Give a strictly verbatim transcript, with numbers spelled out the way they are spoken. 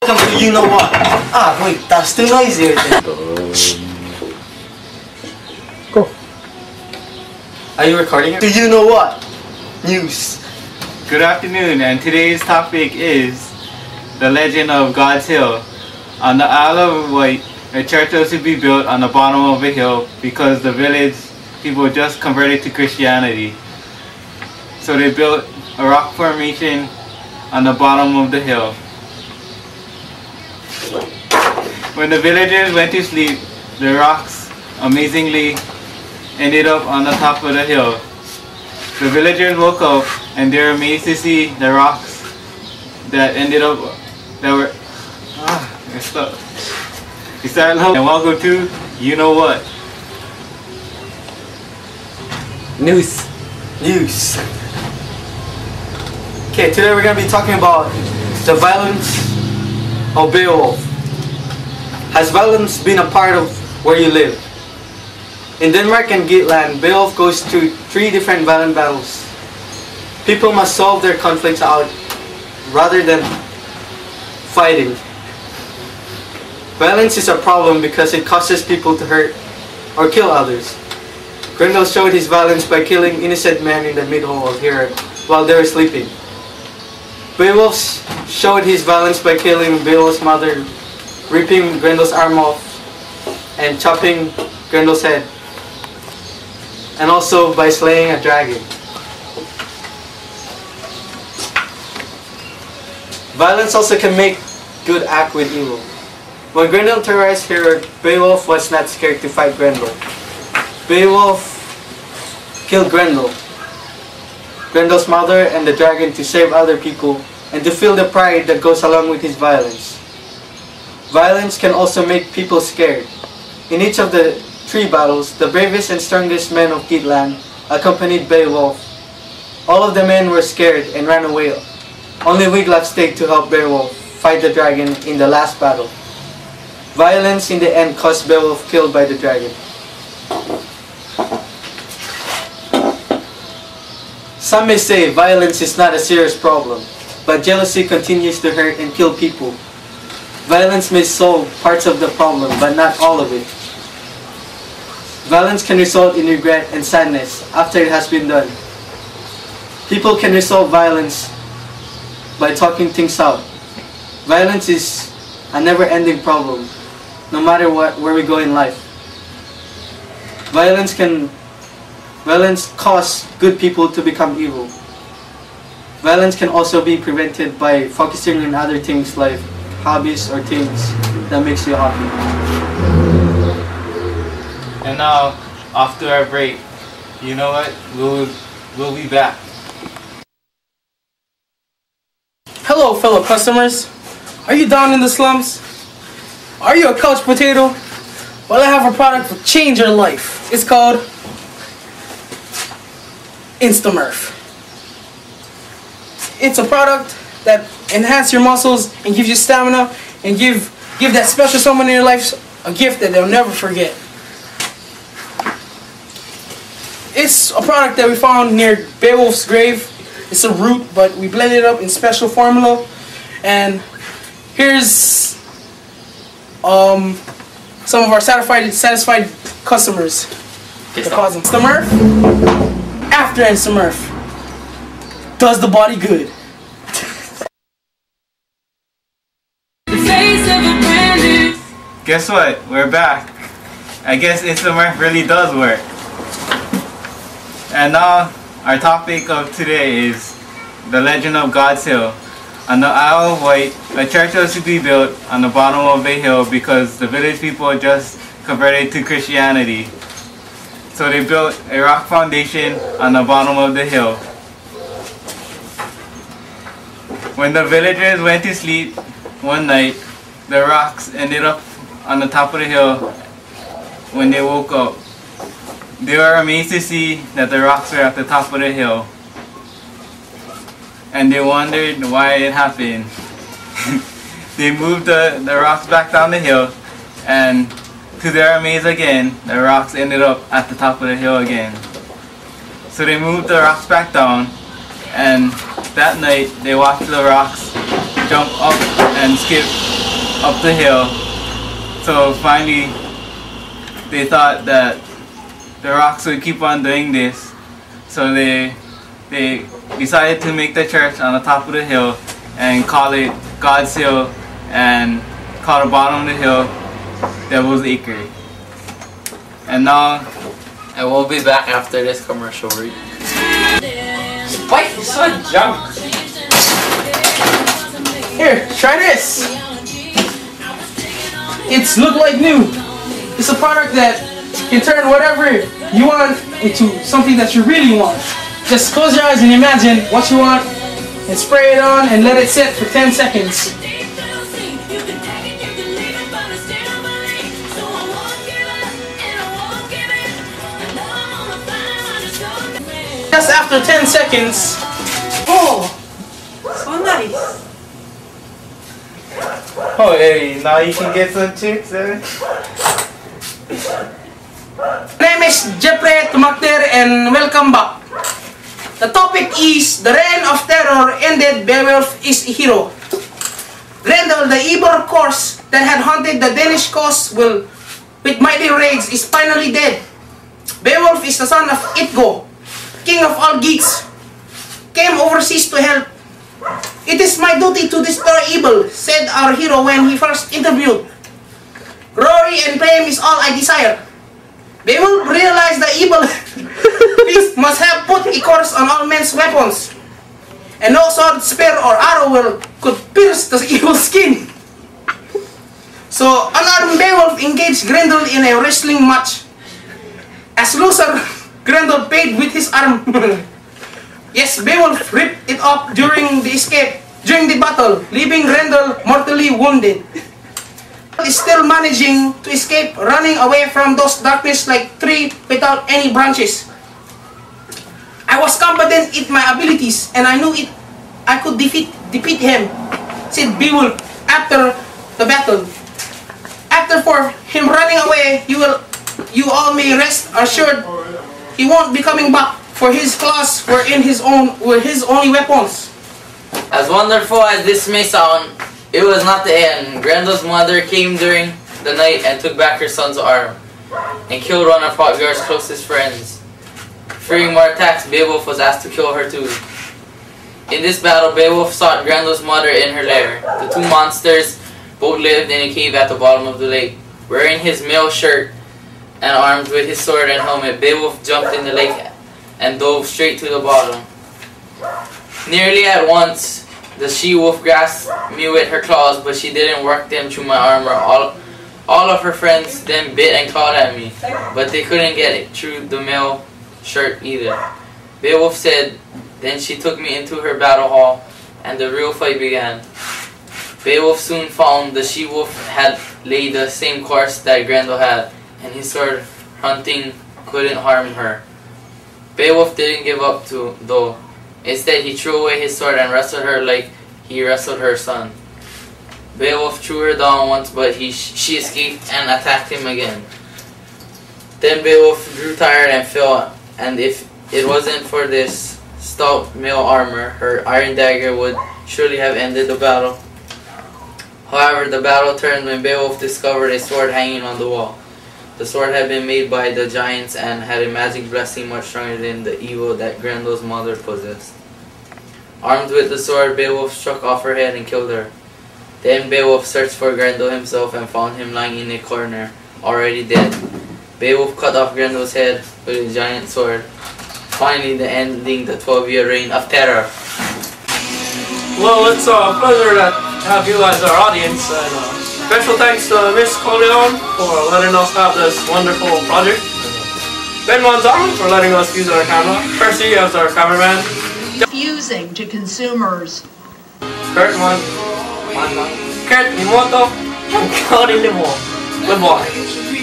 welcome to You Know What. Ah, wait, that's too noisy right there. Go. Are you recording it? Do You Know What? News. Good afternoon, and today's topic is the legend of God's Hill. On the Isle of Wight, a church was to be built on the bottom of a hill because the village people just converted to Christianity. So they built a rock formation on the bottom of the hill. When the villagers went to sleep, the rocks amazingly ended up on the top of the hill. The villagers woke up and they were amazed to see the rocks that ended up that were ah, they're stuck. We start low and welcome to You Know What. News. News. Okay, today we're gonna be talking about the violence of Beowulf. Has violence been a part of where you live? In Denmark and Geatland, Beowulf goes through three different violent battles. People must solve their conflicts out rather than fighting. Violence is a problem because it causes people to hurt or kill others. Grendel showed his violence by killing innocent men in the middle of Heorot while they were sleeping. Beowulf showed his violence by killing Beowulf's mother, ripping Grendel's arm off, and chopping Grendel's head, and also by slaying a dragon. Violence also can make good act with evil. When Grendel terrorized Heorot, Beowulf was not scared to fight Grendel. Beowulf killed Grendel, Grendel's mother, and the dragon to save other people and to feel the pride that goes along with his violence. Violence can also make people scared. In each of the three battles, the bravest and strongest men of Geatland accompanied Beowulf. All of the men were scared and ran away. Only Wiglaf stayed to help Beowulf fight the dragon in the last battle. Violence in the end caused Beowulf killed by the dragon. Some may say violence is not a serious problem, but jealousy continues to hurt and kill people. Violence may solve parts of the problem, but not all of it. Violence can result in regret and sadness after it has been done. People can resolve violence by talking things out. Violence is a never-ending problem, no matter what, where we go in life. Violence can Violence causes good people to become evil. Violence can also be prevented by focusing on other things like hobbies or things that makes you happy. And now, after our break, you know what? We'll we'll be back. Hello, fellow customers. Are you down in the slums? Are you a couch potato? Well, I have a product to change your life. It's called Instamurf. It's a product that enhances your muscles and gives you stamina and give give that special someone in your life a gift that they'll never forget. It's a product that we found near Beowulf's grave. It's a root, but we blended it up in special formula. And here's um, some of our satisfied satisfied customers. The cause of Instamurf. After Instamurf does the body good. Guess what? We're back. I guess Instamurf really does work. And now our topic of today is the legend of God's Hill. On the Isle of Wight, a church was to be built on the bottom of a hill because the village people just converted to Christianity. So they built a rock foundation on the bottom of the hill. When the villagers went to sleep one night, the rocks ended up on the top of the hill. When they woke up, they were amazed to see that the rocks were at the top of the hill. And they wondered why it happened. They moved the, the rocks back down the hill, and to their amaze again, the rocks ended up at the top of the hill again. So they moved the rocks back down, and that night they watched the rocks jump up and skip up the hill. So finally, they thought that the rocks would keep on doing this. So they they decided to make the church on the top of the hill and call it God's Hill, and call the bottom of the hill Devil's Acre. And now, and we'll be back after this commercial break. Spike is so junk. Here, try this. It's look like new. It's a product that can turn whatever you want into something that you really want. Just close your eyes and imagine what you want and spray it on and let it sit for ten seconds. Just after ten seconds, oh, so nice. oh hey, now you can get some chicks, eh? My name is Jeffrey Tumakter and welcome back. The topic is the reign of terror ended, Beowulf is a hero. Grendel, the evil curse that had haunted the Danish coast will, with mighty rage, is finally dead. Beowulf is the son of Itgo, king of all Geats, came overseas to help. It is my duty to destroy evil, said our hero when he first interviewed. Glory and fame is all I desire. Beowulf realized the evil beast must have put a curse on all men's weapons, and no sword, spear, or arrow will, could pierce the evil skin. So, unarmed Beowulf engaged Grendel in a wrestling match. As loser, Grendel paid with his arm. Yes, Beowulf ripped it off during the escape, during the battle, leaving Grendel mortally wounded. Is still managing to escape, running away from those darkness like tree without any branches. I was confident in my abilities, and I knew it. I could defeat defeat him, said Beowulf after the battle. After for him running away, you will, you all may rest assured, he won't be coming back. For his claws were in his own were his only weapons. As wonderful as this may sound, it was not the end. Grendel's mother came during the night and took back her son's arm, and killed one of Hotgar's closest friends. Fearing more attacks, Beowulf was asked to kill her too. In this battle, Beowulf sought Grendel's mother in her lair. The two monsters both lived in a cave at the bottom of the lake. Wearing his mail shirt and armed with his sword and helmet, Beowulf jumped in the lake and dove straight to the bottom. Nearly at once, the she-wolf grasped me with her claws, but she didn't work them through my armor. All, all of her friends then bit and clawed at me, but they couldn't get it through the mail shirt either. Beowulf said, then she took me into her battle hall, and the real fight began. Beowulf soon found the she-wolf had laid the same course that Grendel had, and his sword hunting couldn't harm her. Beowulf didn't give up to, though. Instead, he threw away his sword and wrestled her like he wrestled her son. Beowulf threw her down once, but he, she escaped and attacked him again. Then Beowulf grew tired and fell, and if it wasn't for this stout mail armor, her iron dagger would surely have ended the battle. However, the battle turned when Beowulf discovered a sword hanging on the wall. The sword had been made by the giants and had a magic blessing much stronger than the evil that Grendel's mother possessed. Armed with the sword, Beowulf struck off her head and killed her. Then Beowulf searched for Grendel himself and found him lying in a corner, already dead. Beowulf cut off Grendel's head with a giant sword, finally the ending the twelve-year reign of terror. Well, it's a pleasure to have you as our audience, and uh, special thanks to Miss Corleone for letting us have this wonderful project. Ben Monzon for letting us use our camera. Percy as our cameraman. Confusing to consumers. Kurt Mon, Mon, Kurt Mimoto, and Cody Limo. Good boy.